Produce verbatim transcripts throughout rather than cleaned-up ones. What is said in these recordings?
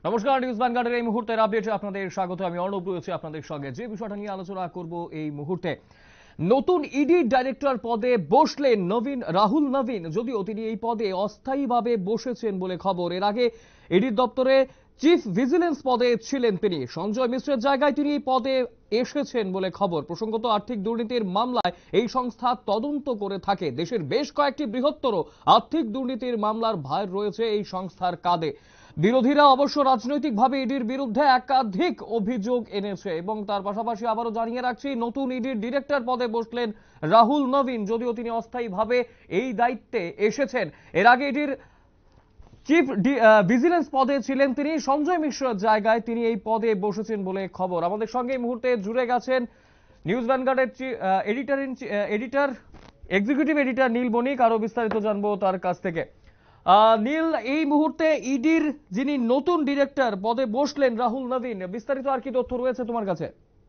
নমস্কার, নিউজ ভ্যানগার্ডের এই মুহূর্তের আপডেটে আপনাদের স্বাগত। আমি অর্ণব রয়েছি আপনাদের সঙ্গে। যে বিষয়টা নিয়ে আলোচনা করব এই মুহূর্তে, নতুন ইডি ডাইরেক্টর পদে বসলেন নবীন রাহুল নবীন। যদিও তিনি এই পদে অস্থায়ীভাবে বসেছেন বলে খবর। এর আগে ইডির দপ্তরে চিফ ভিজিলেন্স পদে ছিলেন তিনি। সঞ্জয় মিশ্রের জায়গায় তিনি এই পদে এসেছেন বলে খবর। প্রসঙ্গত, আর্থিক দুর্নীতির মামলায় এই সংস্থা তদন্ত করে থাকে। দেশের বেশ কয়েকটি বৃহত্তর আর্থিক দুর্নীতির মামলার ভার রয়েছে এই সংস্থার কাঁধে। বিরোধীরা অবশ্য রাজনৈতিকভাবে ইডির বিরুদ্ধে একাধিক অভিযোগ এনেছে। এবং তার পাশাপাশি আবারও জানিয়ে রাখছি, নতুন ইডির ডিরেক্টর পদে বসলেন রাহুল নবীন। যদিও তিনি অস্থায়ীভাবে এই দায়িত্বে এসেছেন। এর আগে ইডির চিফ ভিজিলেন্স পদে ছিলেন তিনি। সঞ্জয় মিশ্রের জায়গায় তিনি এই পদে বসেছেন বলে খবর। আমাদের সঙ্গে এই মুহূর্তে জুড়ে গেছেন নিউজ ভ্যানগার্ডের editor editor executive editor Neel Banik. আরো বিস্তারিত জানবো তার কাছ থেকে। নীল, এই মুহূর্তে ইডির যিনি নতুন ডিরেক্টর পদে বসলেন রাহুল নবীন, বিস্তারিত আর কি তথ্য রয়েছে তোমার কাছে?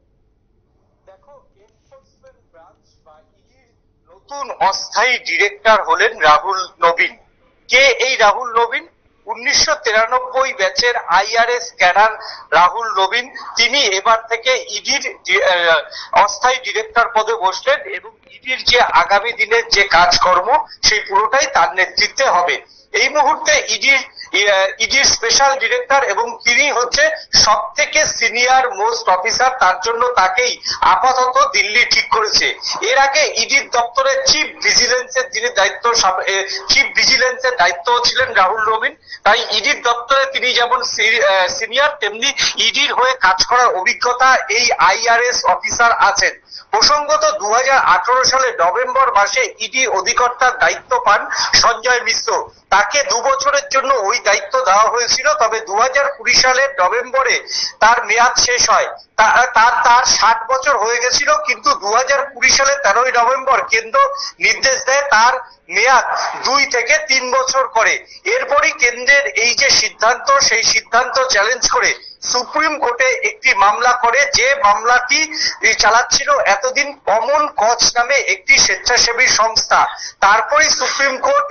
দেখো, এনফোর্সমেন্ট ব্রাঞ্চ বা ইডির নতুন অস্থায়ী ডিরেক্টর হলেন রাহুল নবীন। কে এই রাহুল নবীন? উনিশশো তিরানব্বই ব্যাচের আইআরএস ক্যাডার রাহুল নবীন। তিনি এবার থেকে ইডির অস্থায়ী ডিরেক্টর পদে বসলেন এবং ইডির যে আগামী দিনের যে কাজকর্ম সেই পুরোটাই তার নেতৃত্বে হবে। এই মুহূর্তে ইডির ইডির স্পেশাল ডিরেক্টর এবং তিনি হচ্ছে সব থেকে সিনিয়র মোস্ট অফিসার। তার জন্য তাকেই আপাতত দিল্লি ঠিক করেছে। এর আগে ইডির দপ্তরের চিফ ভিজিলেন্সের যিনি দায়িত্ব চিফ ভিজিলেন্সের দায়িত্ব ছিলেন রাহুল নবীন। তাই ইডির দপ্তরে তিনি যেমন সিনিয়র, তেমনি ইডির হয়ে কাজ করার অভিজ্ঞতা এই আইআরএস অফিসার আছেন। প্রসঙ্গত, দু হাজার আঠারো সালে নভেম্বর মাসে ইডি অধিকর্তার দায়িত্ব পান সঞ্জয় মিশ্র। তাকে দু বছরের জন্য ওই দায়িত্ব দেওয়া হয়েছিল। তবে দু হাজার কুড়ি সালের নভেম্বরে তার মেয়াদ শেষ হয়। তার তার ষাট বছর হয়ে গেছিল, কিন্তু দু হাজার কুড়ি সালে তেরোই নভেম্বর কেন্দ্র নির্দেশ দেয় তার মেয়াদ দুই থেকে তিন বছর করে। এরপরই কেন্দ্রের এই যে সিদ্ধান্ত, সেই সিদ্ধান্ত চ্যালেঞ্জ করে সুপ্রিম কোর্টে একটি মামলা করে। যে মামলাটি চালাচ্ছিল এতদিন কমন কজ নামে একটি স্বেচ্ছাসেবী সংস্থা। তারপরে সুপ্রিম কোর্ট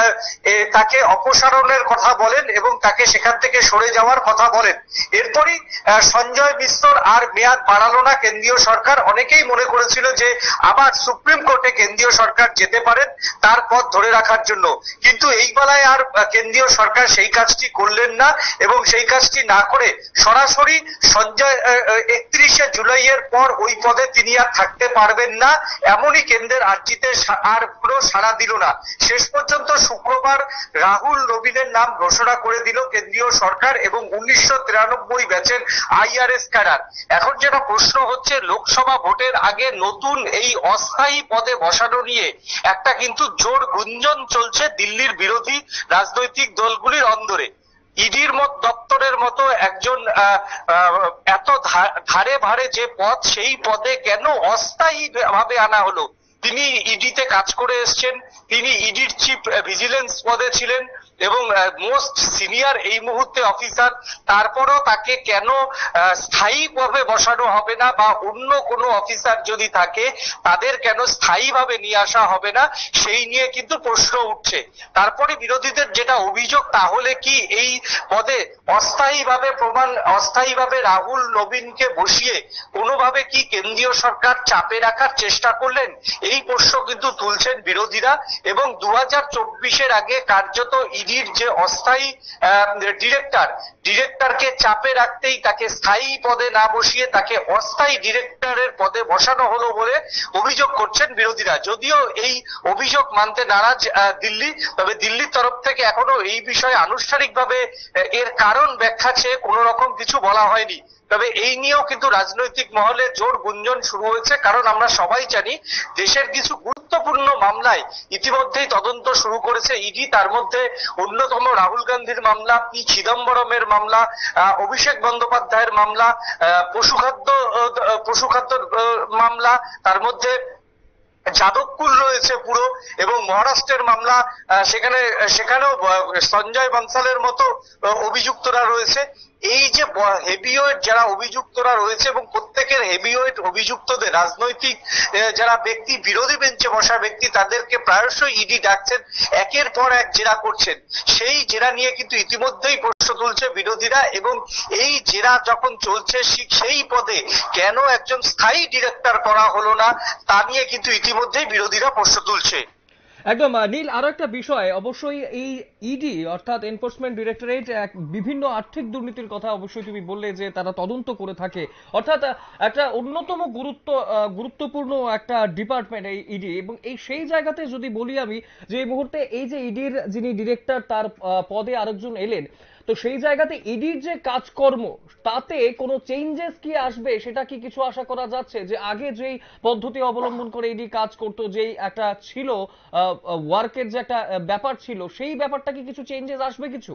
তাকে অপসারণের কথা বলেন এবং তাকে সেখান থেকে সরে যাওয়ার কথা বলেন। এরপরই সঞ্জয় মিশ্রর আর মেয়াদ বাড়ালো না কেন্দ্রীয় সরকার। অনেকেই মনে করেছিল যে আবার সুপ্রিম কোর্টে কেন্দ্রীয় সরকার যেতে পারেন তার পদ ধরে রাখার জন্য, কিন্তু এই বেলায় আর কেন্দ্রীয় সরকার সেই কাজটি করলেন না এবং সেই কাজটি না করে সরাসরি সঞ্জয় একত্রিশে জুলাইয়ের পর ওই পদে তিনি আর থাকতে পারবেন না, এমনই কেন্দ্রের আর্জিতে আর কোনো সাড়া দিল না। শেষ পর্যন্ত শুক্রবার রাহুল নবীনের নাম ঘোষণা করে দিল কেন্দ্রীয় সরকার এবং উনিশশো তিরানব্বই ব্যাচের আইআরএস ক্যাডার। এখন যেটা প্রশ্ন হচ্ছে, লোকসভা ভোটের আগে নতুন এই অস্থায়ী পদে বসানো নিয়ে একটা কিন্তু জোর গুঞ্জন চলছে দিল্লির বিরোধী রাজনৈতিক দলগুলির অন্দরে। ইডির মত দপ্তরের মতো একজন এত ধারে ভারে যে পদ, সেই পদে কেন অস্থায়ী ভাবে আনা হলো? তিনি ইডিতে কাজ করে এসছেন, তিনি ইডির চিফ ভিজিলেন্স পদে ছিলেন এবং মোস্ট সিনিয়র এই মুহূর্তে অফিসার। তারপরও তাকে কেন স্থায়ীভাবে বসানো হবে না, বা অন্য কোনো অফিসার যদি থাকে তাদের কেন স্থায়ীভাবে নিয়ে আসা হবে না, সেই নিয়ে কিন্তু প্রশ্ন উঠছে। তারপরে বিরোধীদের যেটা অভিযোগ, তাহলে কি এই পদে অস্থায়ীভাবে প্রমাণ অস্থায়ীভাবে রাহুল নবীনকে বসিয়ে কোনোভাবে কি কেন্দ্রীয় সরকার চাপে রাখার চেষ্টা করলেন? এই প্রশ্ন কিন্তু তুলছেন বিরোধীরা। এবং দু হাজার চব্বিশের আগে কার্যত ইডির যে অস্থায়ী ডিরেক্টর ডিরেক্টরকে চাপে রাখতেই তাকে স্থায়ী পদে না বসিয়ে তাকে অস্থায়ী ডিরেক্টরের পদে বসানো হলো বলে অভিযোগ করছেন বিরোধীরা। যদিও এই অভিযোগ মানতে নারাজ দিল্লি, তবে দিল্লির তরফ থেকে এখনো এই বিষয়ে আনুষ্ঠানিকভাবে এর কারণ ব্যাখ্যা চেয়ে কোনো রকম কিছু বলা হয়নি। তবে এই নিয়েও কিন্তু রাজনৈতিক মহলে জোর গুঞ্জন শুরু হয়েছে, কারণ আমরা সবাই জানি দেশের কিছু গুরুত্বপূর্ণ মামলায় ইতিমধ্যেই তদন্ত শুরু করেছে ইডি। তার মধ্যে অন্যতম রাহুল গান্ধীর মামলা, পি চিদম্বরমের মামলা, অভিষেক বন্দ্যোপাধ্যায়ের মামলা, পশুখাদ্য পশুখাদ্য মামলা, তার মধ্যে যাদবকুল রয়েছে পুরো, এবং মহারাষ্ট্রের মামলা সেখানে সেখানেও সঞ্জয় বানসালের মতো অভিযুক্তরা রয়েছে। এই যে হেভিওয়েট যারা অভিযুক্তরা রয়েছে এবং প্রত্যেকের হেভিওয়েট অভিযুক্তদের রাজনৈতিক যারা ব্যক্তি, বিরোধী বেঞ্চে বসা ব্যক্তি, তাদেরকে প্রায়শই ইডি ডাকছেন, একের পর এক জেরা করছেন। সেই জেরা নিয়ে কিন্তু ইতিমধ্যেই প্রশ্ন তুলছে বিরোধীরা, এবং এই জেরা যখন চলছে সেই পদে কেন একজন স্থায়ী ডিরেক্টর করা হলো না তা নিয়ে কিন্তু ইতিমধ্যেই বিরোধীরা প্রশ্ন তুলছে। একদম নীল, আরো একটা বিষয়, অবশ্যই এই ইডি অর্থাৎ এনফোর্সমেন্ট ডিরেক্টরেট বিভিন্ন আর্থিক দুর্নীতির কথা অবশ্যই তুমি বললে যে তারা তদন্ত করে থাকে, অর্থাৎ একটা অন্যতম গুরুত্ব গুরুত্বপূর্ণ একটা ডিপার্টমেন্ট এই ইডি। এবং এই সেই জায়গাতে যদি বলি আমি যে এই মুহূর্তে এই যে ইডির যিনি ডিরেক্টর তার পদে আরেকজন এলেন, তো সেই জায়গাতে ইডির যে কাজকর্ম তাতে কোনো চেঞ্জেস কি আসবে, সেটা কি কিছু আশা করা যাচ্ছে? যে আগে যেই পদ্ধতি অবলম্বন করে ইডি কাজ করতো, যেই একটা ছিল ওয়ার্কের যে একটা ব্যাপার ছিল, সেই ব্যাপারটা কি কিছু চেঞ্জেস আসবে কিছু?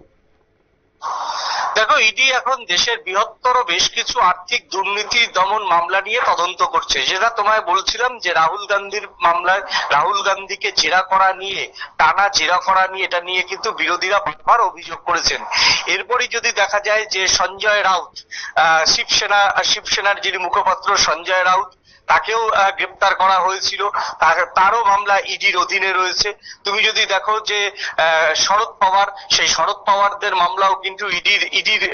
দেখো, ইডি এখন দেশের বৃহত্তর বেশ কিছু আর্থিক দুর্নীতি দমন মামলা নিয়ে তদন্ত করছে। যেটা তোমায় বলছিলাম যে রাহুল গান্ধীর মামলায় রাহুল গান্ধীকে জেরা করা নিয়ে, টানা জেরা করা নিয়ে, এটা নিয়ে কিন্তু বিরোধীরা বারবার অভিযোগ করেছেন। এরপরই যদি দেখা যায় যে সঞ্জয় রাউত, আহ শিবসেনা শিবসেনার যিনি মুখপাত্র সঞ্জয় রাউত, তাকেও গ্রেপ্তার করা হয়েছিল, তারও মামলা ইডির অধীনে রয়েছে। তুমি যদি দেখো যে শরদ পাওয়ার, সেই শরদ পাওয়ারদের মামলাও কিন্তু ইডির ইডির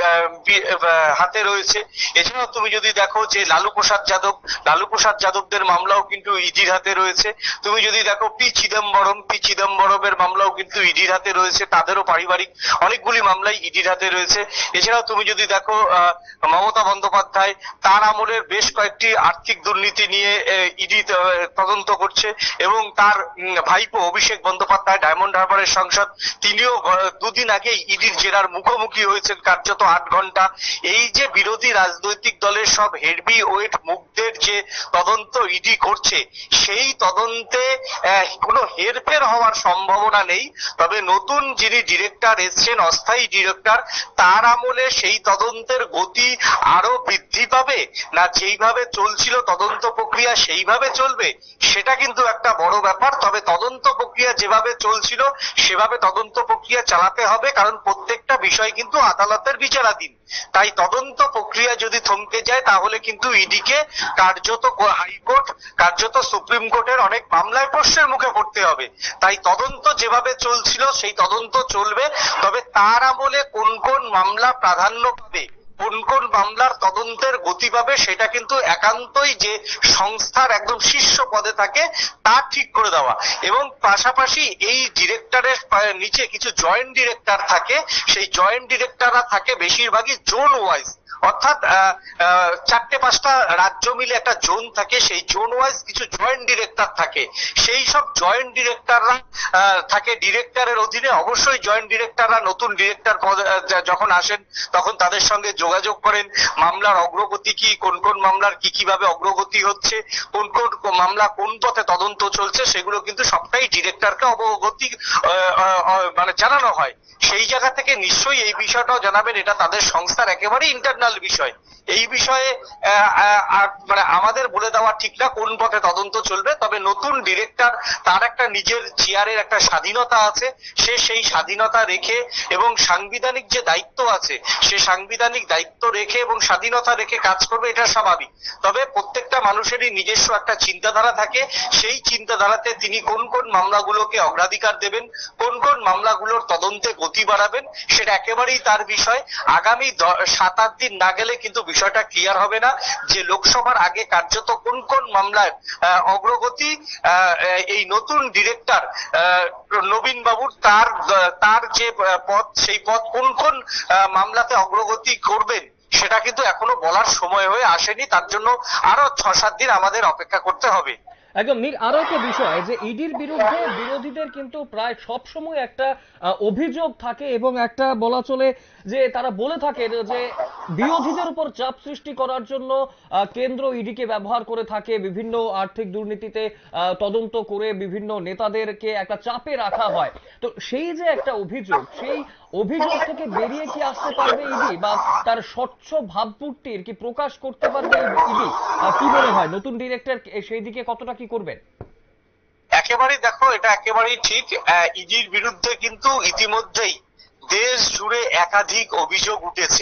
হাতে রয়েছে। এছাড়াও তুমি যদি দেখো যে লালু প্রসাদ যাদব লালু প্রসাদ যাদবদের মামলাও কিন্তু ইডির হাতে রয়েছে। তুমি যদি দেখো পি চিদম্বরম পি চিদম্বরমের মামলাও কিন্তু ইডির হাতে রয়েছে, তাদেরও পারিবারিক অনেকগুলি মামলাই ইডির হাতে রয়েছে। এছাড়াও তুমি যদি দেখো মমতা বন্দ্যোপাধ্যায়, তার আমলের বেশ কয়েকটি আর্থিক দুর্নীতি নিয়ে ইডি তদন্ত করছে, এবং তার ভাইপো অভিষেক বন্দ্যোপাধ্যায়, ডায়মন্ড হারবারের সাংসদ, তিনিও দুদিন আগে ইডির জেরার মুখোমুখি হয়েছেন কার্যত আট ঘন্টা। এই যে বিরোধী রাজনৈতিক দলের সব হেভি ওয়েট মুখদের যে তদন্ত ইডি করছে, সেই তদন্তে কোনো হেরফের হওয়ার সম্ভাবনা নেই। তবে নতুন যিনি ডিরেক্টর এসছেন, অস্থায়ী ডিরেক্টর, তার আমলে সেই তদন্তের গতি আরো বৃদ্ধি পাবে, না যেইভাবে চলছিল তদন্ত প্রক্রিয়া সেইভাবে চলবে, সেটা কিন্তু একটা বড় ব্যাপার। তবে তদন্ত প্রক্রিয়া যেভাবে চলছিল সেভাবে তদন্ত প্রক্রিয়া চালাতে হবে, কারণ প্রত্যেকটা বিষয় কিন্তু আদালতের বিচারাধীন। তাই তদন্ত প্রক্রিয়া যদি থমকে যায় তাহলে কিন্তু ইডিকে কার্যত হাইকোর্ট, কার্যত সুপ্রিম কোর্টের অনেক মামলায় প্রশ্নের মুখে পড়তে হবে। তাই তদন্ত যেভাবে চলছিল সেই তদন্ত চলবে, তবে তার আমলে কোন কোন মামলা প্রাধান্য পাবে, কোন কোন মামলার তদন্তের গতি পাবে, সেটা কিন্তু একান্তই যে সংস্থার একদম শীর্ষ পদে থাকে তা ঠিক করে দেওয়া। এবং পাশাপাশি এই ডিরেক্টরের নিচে কিছু জয়েন্ট ডিরেক্টর থাকে, সেই জয়েন্ট ডিরেক্টররা থাকে বেশিরভাগই জোন ওয়াইজ, অর্থাৎ চারটে পাঁচটা রাজ্য মিলে একটা জোন থাকে, সেই জোন ওয়াইজ কিছু জয়েন্ট ডিরেক্টর থাকে। সেই সব জয়েন্ট ডিরেক্টররা থাকে ডিরেক্টরের অধীনে। অবশ্যই জয়েন্ট ডিরেক্টররা নতুন ডিরেক্টর যখন আসেন তখন তাদের সঙ্গে যোগাযোগ করেন, মামলার অগ্রগতি কি, কোন কোন মামলার কি কিভাবে অগ্রগতি হচ্ছে, কোন কোন মামলা কোন পথে তদন্ত চলছে, সেগুলো কিন্তু সবটাই ডিরেক্টরকে অবগতি মানে জানানো হয়। সেই জায়গা থেকে নিশ্চয়ই এই বিষয়টাও জানাবেন, এটা তাদের সংস্থার একেবারে ইন্টারনাল বিষয়। এই বিষয়ে মানে আমাদের বলে দেওয়া ঠিক না কোন পথে তদন্ত চলবে। তবে নতুন ডিরেক্টর, তার একটা নিজের চেয়ারের একটা স্বাধীনতা আছে, সে সেই স্বাধীনতা রেখে এবং সাংবিধানিক যে দায়িত্ব আছে সে সাংবিধানিক দায়িত্ব রেখে এবং স্বাধীনতা রেখে কাজ করবে, এটা স্বাভাবিক। তবে প্রত্যেকটা মানুষেরই নিজস্ব একটা চিন্তাধারা থাকে, সেই চিন্তাধারাতে তিনি কোন কোন মামলাগুলোকে অগ্রাধিকার দেবেন, কোন কোন মামলাগুলোর তদন্তে গতি বাড়াবেন, সেটা একেবারেই তার বিষয়। আগামী সাত আট দিন না গেলে কিন্তু বিষয়টা ক্লিয়ার হবে না যে লোকসভার আগে কার্যত কোন কোন মামলার অগ্রগতি এই নতুন ডিরেক্টর নবীন বাবুর তার তার যে পদ, সেই পদ কোন কোন মামলাতে অগ্রগতি করবেন, সেটা কিন্তু এখনো বলার সময় হয়ে আসেনি। তার জন্য আরো ছ সাত দিন আমাদের অপেক্ষা করতে হবে। একদম নীল, আরো একটা বিষয় যে ইডির বিরুদ্ধে বিরোধীদের কিন্তু প্রায় সব সময় একটা অভিযোগ থাকে এবং একটা বলা চলে যে তারা বলে থাকে যে বিরোধীদের উপর চাপ সৃষ্টি করার জন্য কেন্দ্র ইডিকে ব্যবহার করে থাকে, বিভিন্ন আর্থিক দুর্নীতিতে তদন্ত করে বিভিন্ন নেতাদেরকে একটা চাপে রাখা হয়। তো সেই যে একটা অভিযোগ, সেই অভিযোগ থেকে বেরিয়ে কি আসতে পারবে ইডি, বা তার স্বচ্ছ ভাবমূর্তির কি প্রকাশ করতে পারবে ইডি? কি মনে হয় নতুন ডিরেক্টর সেই দিকে কতটা কি করবেন? একেবারেই দেখো, এটা একেবারেই ঠিক। ইডির বিরুদ্ধে কিন্তু ইতিমধ্যেই দেশ জুড়ে একাধিক অভিযোগ উঠেছে।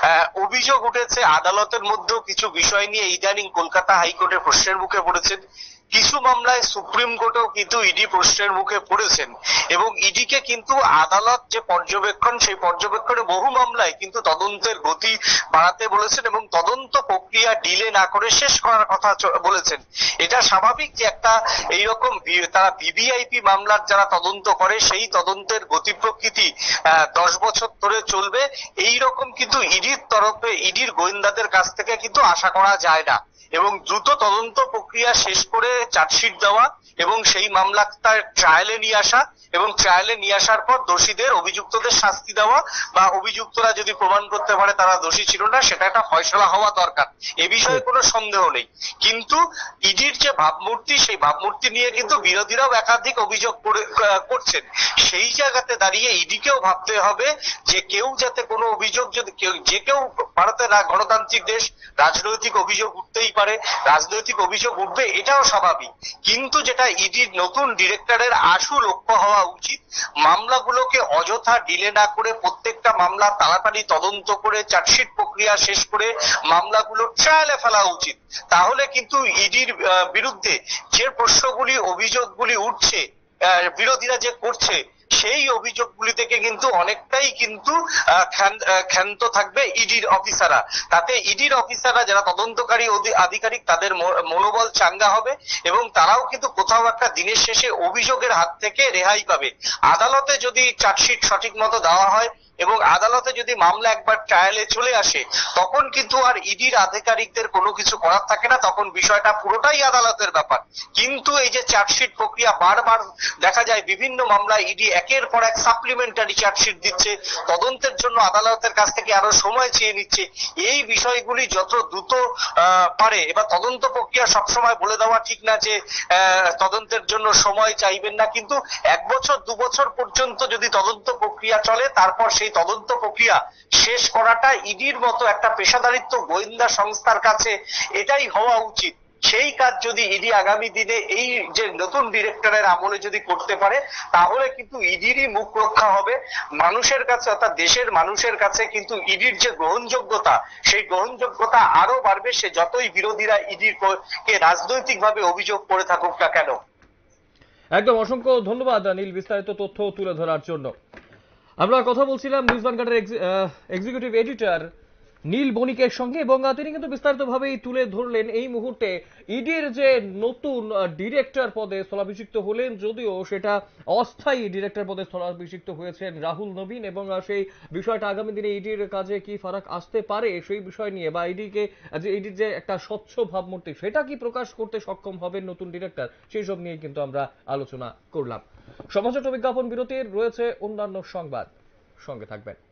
অভিযোগ উঠেছে আদালতের মধ্যেও কিছু বিষয় নিয়ে ইদানিং কলকাতা হাইকোর্টে প্রশ্নের মুখে পড়েছেন, কিছু মামলায় সুপ্রিম কোর্টেও কিন্তু ইডি প্রশ্নের মুখে পড়েছেন। এবং ইডিকে কিন্তু আদালত যে পর্যবেক্ষণ, সেই পর্যবেক্ষণে বহু মামলায় কিন্তু তদন্তের গতি বাড়াতে বলেছেন এবং তদন্ত প্রক্রিয়া ডিলে না করে শেষ করার কথা বলেছেন। এটা স্বাভাবিক যে একটা এইরকম তারা ভিভিআইপি মামলার যারা তদন্ত করে সেই তদন্তের গতি প্রকৃতি দশ বছর ধরে চলবে, এইরকম কিন্তু ইডির তরফে ইডির গোয়েন্দাদের কাছ থেকে কিন্তু আশা করা যায় না। এবং দ্রুত তদন্ত প্রক্রিয়া শেষ করে চার্জশিট দেওয়া এবং সেই মামলাটা ট্রায়ালে নিয়ে আসা এবং ট্রায়ালে নিয়ে আসার পর দোষীদের অভিযুক্তদের শাস্তি দেওয়া, বা অভিযুক্তরা যদি প্রমাণ করতে পারে তারা দোষী ছিল না, সেটা একটা ফয়সলা হওয়া দরকার, এ বিষয়ে কোনো সন্দেহ নেই। কিন্তু ইডির যে ভাবমূর্তি, সেই ভাবমূর্তি নিয়ে কিন্তু বিরোধীরাও একাধিক অভিযোগ করছেন। সেই জায়গাতে দাঁড়িয়ে ইডিকেও ভাবতে হবে যে কেউ যাতে কোনো অভিযোগ, যদি কেউ যে কেউ, ভারতের গণতান্ত্রিক দেশ, রাজনৈতিক অভিযোগ উঠতেই পারে, রাজনৈতিক অভিযোগ উঠবে, এটাও স্বাভাবিক। কিন্তু যেটা ইডির নতুন ডিরেক্টরের আশু লক্ষ্য হওয়া উচিত, মামলাগুলোকে অযথা ডিলে না করে প্রত্যেকটা মামলা তাড়াতাড়ি তদন্ত করে চার্জশিট প্রক্রিয়া শেষ করে মামলাগুলো ট্রায়ালে ফেলা উচিত। তাহলে কিন্তু ইডির বিরুদ্ধে যে প্রশ্নগুলি, অভিযোগগুলি উঠছে, বিরোধীরা যে করছে, সেই অভিযোগগুলি থেকে কিন্তু অনেকটাই কিন্তু ক্ষান্ত থাকবে ইডির অফিসাররা। তাতে ইডির অফিসাররা যারা তদন্তকারী আধিকারিক, তাদের মনোবল চাঙ্গা হবে এবং তারাও কিন্তু কোথাও একটা দিনের শেষে অভিযোগের হাত থেকে রেহাই পাবে। আদালতে যদি চার্জশিট সঠিক মতো দেওয়া হয় এবং আদালতে যদি মামলা একবার ট্রায়ালে চলে আসে, তখন কিন্তু আর ইডির আধিকারিকদের কোনো কিছু করার থাকে না, তখন বিষয়টা পুরোটাই আদালতের ব্যাপার। কিন্তু এই যে চার্জশিট প্রক্রিয়া, বারবার দেখা যায় বিভিন্ন মামলায় ইডি একের পর এক সাপ্লিমেন্টারি চার্জশিট দিচ্ছে, তদন্তের জন্য আদালতের কাছ থেকে আরো সময় চেয়ে নিচ্ছে। এই বিষয়গুলি যত দ্রুত পারে, এবার তদন্ত প্রক্রিয়া সবসময় বলে দেওয়া ঠিক না যে তদন্তের জন্য সময় চাইবেন না, কিন্তু এক বছর দু বছর পর্যন্ত যদি তদন্ত প্রক্রিয়া চলে, তারপর সেই তদন্ত প্রক্রিয়া শেষ করাটা ইডির মতো একটা পেশাদারিত্ব গোয়েন্দা সংস্থার কাছে এটাই হওয়া উচিত। সেই কাজ যদি ইডি আগামী দিনে এই যে নতুন ডিরেক্টরের আমলে যদি করতে পারে, তাহলে কিন্তু ইডিরই মুখ রক্ষা হবে মানুষের কাছে, অর্থাৎ দেশের মানুষের কাছে কিন্তু ইডির যে গ্রহণযোগ্যতা, সেই গ্রহণযোগ্যতা আরো বাড়বে, সে যতই বিরোধীরা ইডির কে রাজনৈতিকভাবে অভিযোগ করে থাকুক না কেন। একদম অসংখ্য ধন্যবাদ নীল, বিস্তারিত তথ্য তুলে ধরার জন্য। আমরা কথা বলছিলাম নিউজ ভানগার্ডের এক্সিকিউটিভ এডিটর নীল বণিকের সঙ্গে এবং তিনি কিন্তু বিস্তারিতভাবেই তুলে ধরলেন এই মুহূর্তে ইডির যে নতুন ডিরেক্টর পদে স্থলাভিষিক্ত হলেন, যদিও সেটা অস্থায়ী ডিরেক্টর পদে স্থলাভিষিক্ত হয়েছেন রাহুল নবীন, এবং সেই বিষয়টা আগামী দিনে ইডির কাজে কি ফারাক আসতে পারে সেই বিষয় নিয়ে, বা ইডিকে যে ইডির যে একটা স্বচ্ছ ভাবমূর্তি সেটা কি প্রকাশ করতে সক্ষম হবেন নতুন ডিরেক্টর, সেই সব নিয়ে কিন্তু আমরা আলোচনা করলাম। সমাজত বিজ্ঞাপন বিরতির রয়েছে অন্যান্য সংবাদ, সঙ্গে থাকবেন।